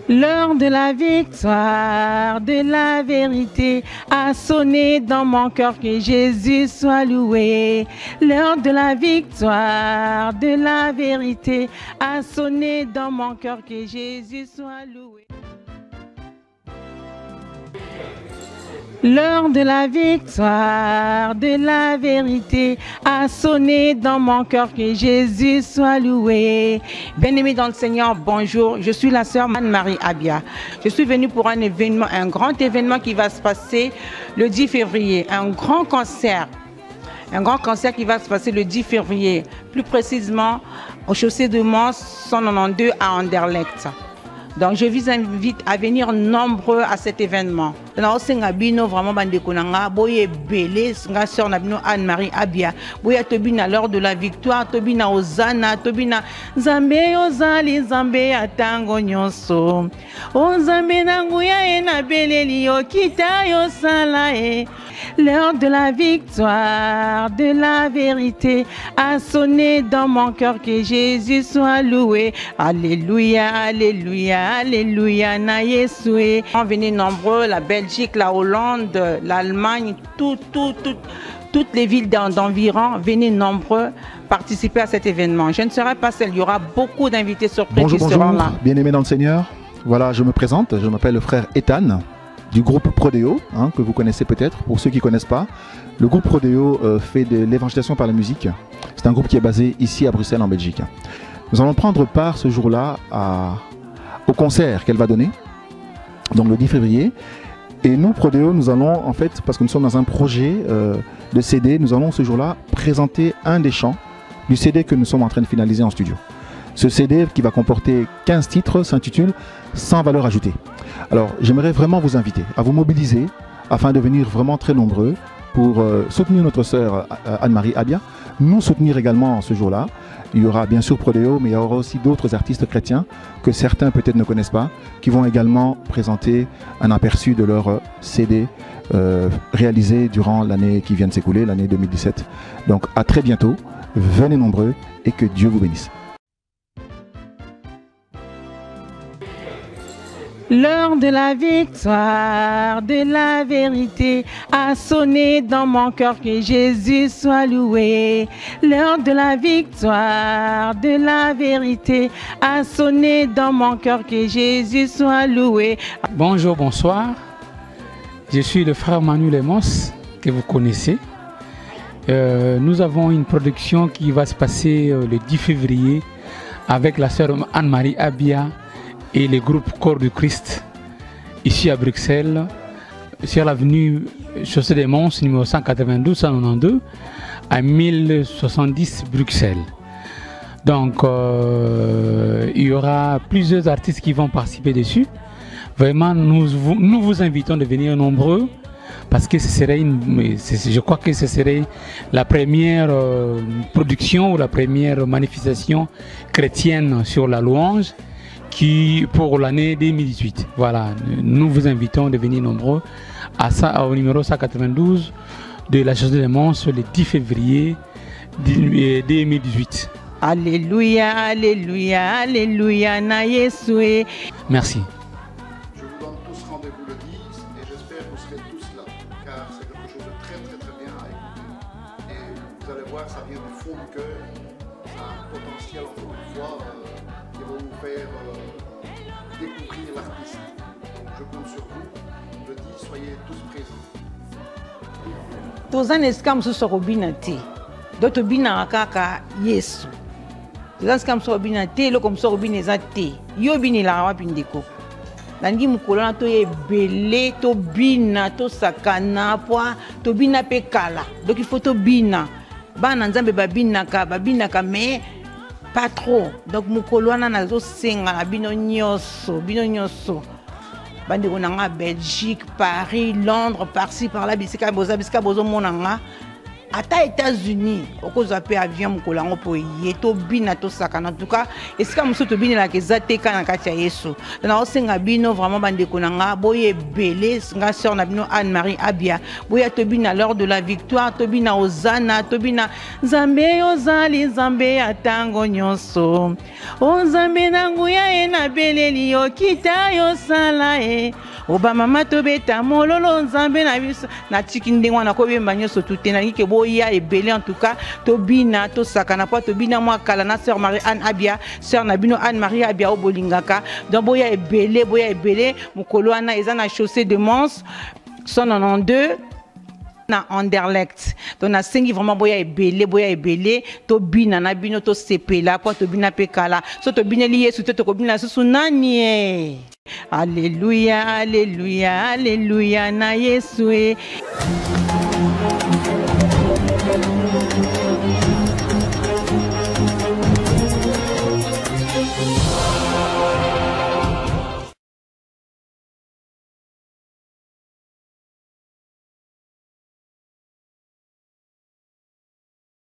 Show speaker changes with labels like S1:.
S1: L'heure de la victoire, de la vérité a sonné dans mon cœur, que Jésus soit loué. L'heure de la victoire, de la vérité a sonné dans mon cœur, que Jésus soit loué. L'heure de la victoire, de la vérité a sonné dans mon cœur, que Jésus soit loué. Bien-aimés dans le Seigneur, bonjour. Je suis la sœur Anne-Marie Abia. Je suis venue pour un événement, un grand événement qui va se passer le 10 février. Un grand concert. Un grand concert qui va se passer le 10 février. Plus précisément au chaussée de Mons 192 à Anderlecht. Donc je vous invite à venir nombreux à cet événement. Vraiment boye belé nga sœur nabino Anne-Marie Abia. Boya tobina lors de la victoire, tobina ozana, tobina Zambe ozali Zambe atango nyonso. O Zambe nanguya ena beleli okita yo sala e. L'heure de la victoire, de la vérité a sonné dans mon cœur, que Jésus soit loué. Alléluia, alléluia, alléluia, na Yesoué. Venez nombreux, la Belgique, la Hollande, l'Allemagne, toutes les villes d'environ, venez nombreux participer à cet événement. Je ne serai pas seul, il y aura beaucoup d'invités surprises qui seront là.
S2: Bien-aimés dans le Seigneur, voilà, je me présente, je m'appelle le frère Ethan, du groupe Prodeo, que vous connaissez peut-être, pour ceux qui ne connaissent pas. Le groupe Prodeo fait de l'évangélisation par la musique. C'est un groupe qui est basé ici à Bruxelles, en Belgique. Nous allons prendre part ce jour-là au concert qu'elle va donner, donc le 10 février. Et nous, Prodeo, nous allons, en fait, parce que nous sommes dans un projet de CD, nous allons ce jour-là présenter un des chants du CD que nous sommes en train de finaliser en studio. Ce CD qui va comporter 15 titres s'intitule « Sans valeur ajoutée ». Alors, j'aimerais vraiment vous inviter à vous mobiliser afin de venir vraiment très nombreux pour soutenir notre sœur Anne-Marie Abia, nous soutenir également ce jour-là. Il y aura bien sûr Prodeo, mais il y aura aussi d'autres artistes chrétiens que certains peut-être ne connaissent pas, qui vont également présenter un aperçu de leur CD réalisé durant l'année qui vient de s'écouler, l'année 2017. Donc à très bientôt, venez nombreux et que Dieu vous bénisse.
S1: L'heure de la victoire, de la vérité a sonné dans mon cœur, que Jésus soit loué. L'heure de la victoire, de la vérité a sonné dans mon cœur, que Jésus soit loué.
S3: Bonjour, bonsoir. Je suis le frère Manu Lemos, que vous connaissez. Nous avons une production qui va se passer le 10 février avec la sœur Anne-Marie Abia et le groupe Corps du Christ, ici à Bruxelles, sur l'avenue Chaussée des Mons, numéro 192-192, à 1070 Bruxelles. Donc, il y aura plusieurs artistes qui vont participer dessus. Vraiment, nous vous invitons de venir nombreux, parce que je crois que ce serait la première production ou la première manifestation chrétienne sur la louange, pour l'année 2018. Voilà, nous vous invitons de venir nombreux au numéro 192 de la Chaussée des Mons le 10 février 2018.
S1: Alléluia, alléluia, alléluia, na Yesoué.
S3: Merci.
S2: Je vous donne tous rendez-vous le 10 et j'espère que vous serez tous là, car c'est quelque chose de très bien à écouter. Et vous allez voir, ça vient du fond du cœur, ça a un potentiel encore une fois qui va vous faire découvrir l'artiste. Donc je compte sur vous, le 10, soyez tous présents.
S1: Tozan eskam so sorobina te. Doto bina kaka Yesu. Tozan eskam sorobina te, lo comme sorobina za te. Yo bini la wapi ndeko. Nangi mukolona to ye belé, to bina, to sakana, to bina pe kala. Donc il faut to bina. Bana nzambe babina ka mais pas trop. Donc mukolona nazo senga na bino nyoso. Bande konanga Belgique, Paris, Londres, par-ci par-là, bisika bozo monanga. ata États-Unis okozwa pe avion mokolo yango po ye tobina tosakana. En tout cas esika mosusu tobinelaka eza te ka na kati ya Yesu. Na osenga bino vraiment bandeko na nga boye ebele nga sœur na bino Anne-Marie Abia boya tobina lors de la victoire tobina ozana tobina Nzambe ozali Nzambe ya tango nyonso o Nzambe na nguya e na beleli yo kita yo sala e Obama matobeta mololo Nzambe na biso na tiki ndenge wana ko bemba nyonso tutena ngike boya ebele. En tout cas tobina tosakana po tobina mwa kala na sœur Marie Anne Abia sœur na bino Anne-Marie Abia o bolingaka donc boya ebele mokolo wana eza na chaussée de Mons 192 na Anderlecht. Donc na sengi vraiment boya ebele to bina na bino to sepela po to bina pe kala so to bineli Yesu to ko bina susu nani. Alléluia, alléluia, alléluia na Yesu.